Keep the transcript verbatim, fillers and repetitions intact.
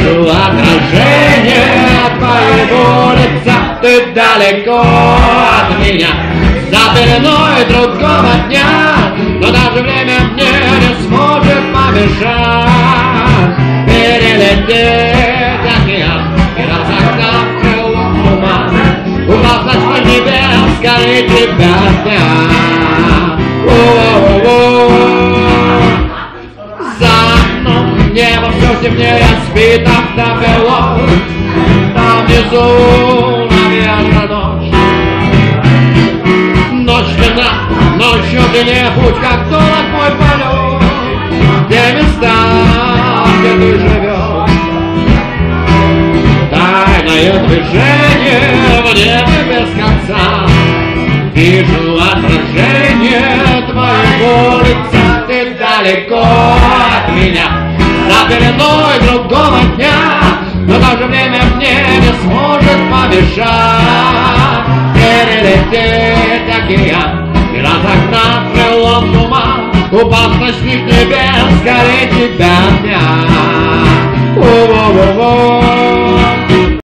Вижу отражение твоего лица, ты далеко от меня, за пеленой другого дня, но даже время мне не сможет помешать перелететь океан и разогнав крылом туман, упав на свой небес, скорее тебя дня. За окном небо все темнее, спит автопилот, там внизу, наверное, ночь. Ночь длинна, ночью длиннее путь, как долг мой полет, те места, где ты живешь. Тайное движение в небе без конца, вижу отражение твоего лица, ты далеко от меня, за пеленой другого дня, но даже время мне не сможет помешать перелететь океан и разогнав крылом туман, упав с ночных небес, скорее тебя дня.